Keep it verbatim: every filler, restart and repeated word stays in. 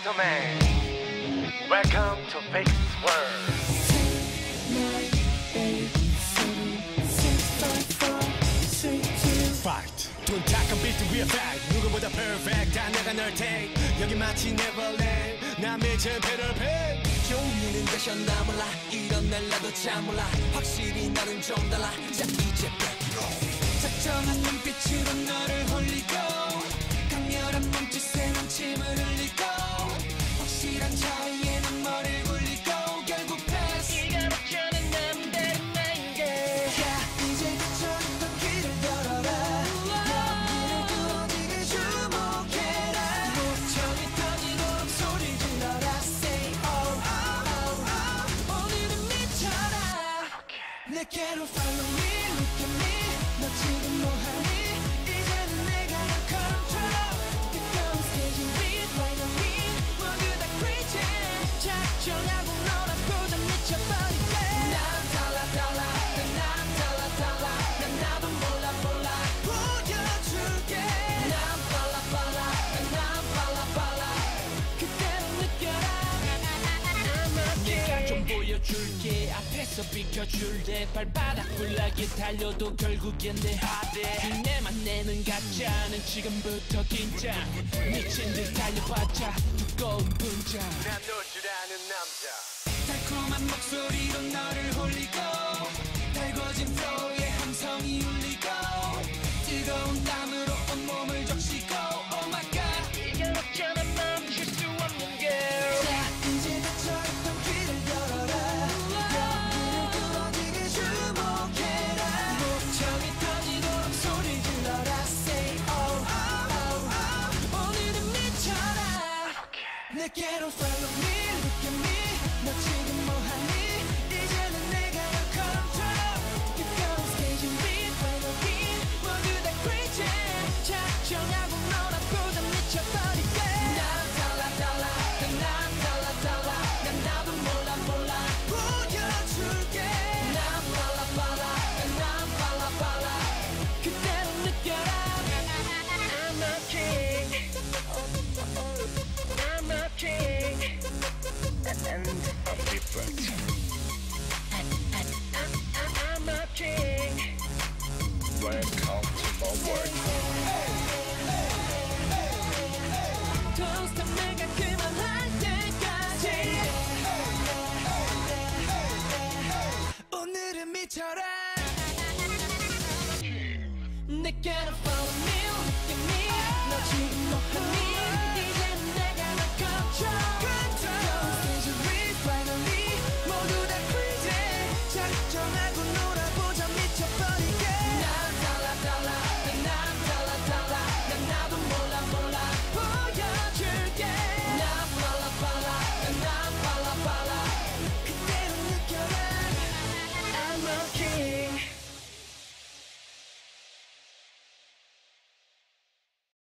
gentlemen, welcome to VIXX world. Fight. 돈 탁한 비트 위에 fight. 누구보다 perfect. 다 내가 널 take. 여기 마치 Neverland. 난 미친 Peter Pan. 종류는 되셨나 몰라. 이런 날 나도 잘 몰라. 확실히 너는 좀 달라. 자 이제 뺏기고. 작정한 눈빛으로 너를 홀리고. 강렬한 몸짓에 넘침을 흘리고. 확실한 차이에는 머리를 굴리고. 결국 패스. 네가 먹자는 남다른 나인게. 야 이제 그쳐있던 길을 열어라. 여기를 뚫어지게 주목해라. 목청이 터지도록 소리 질러라. Say oh oh oh. 오늘은 미쳐라. 내게로 follow me, look at me. 너 지금 뭐하니? 이제는 내가 널 control. 뜨거운 스테이지 beat, right on me. 모두 다 crazy. 작정하고 놀아보자 미쳐버리게. 난 달라 달라, 난 달라 달라. 난 나도 몰라 몰라. 보여줄게. 난 빨라 빨라, 난 빨라 빨라. 그대로 느껴라. 내가 좀 보여줄게. 앞에서 비켜줄래. 발바닥 불나게 달려도 결국엔 내 하대. 내만 내는 가짜는 지금부터 긴장. 미친 듯 달려봤자 두꺼운 분장. 난 놀 줄 아는 남자. 달콤한 목소리로 너를 홀리고. 달궈진 플로우에 함성이 울리고. 뜨거운 땀으로 온몸을 적시고. Oh my god. 이게 없잖아 멈출 수 없는 girl. 자 이제 닫혀있던 길을 열어라. 여기를 뚫어지게 주목해라. 목청이 터지도록 소리 질러라. Say oh oh oh. 오늘은 미쳐라. 내게로 follow me, look at me. 너 지금 뭐하니? 이제는 내가 널 control. 뜨거운 스테이지 beat, right on beat. 모두 다 crazy. 작정하고 놀아보자 미쳐버리게. 난 달라 달라, 난 달라 달라. 난 나도 몰라 몰라. 보여줄게. 난 빨라 빨라, 난 빨라 빨라. 그대로 느껴라. I'm a king. I'm a king. And I'm different. I'm a king. Welcome to my world. Don't stop 내가 그만할 때까지. 오늘은 미쳐라. 내게로 follow me, look at me. 너 지금 뭐하니?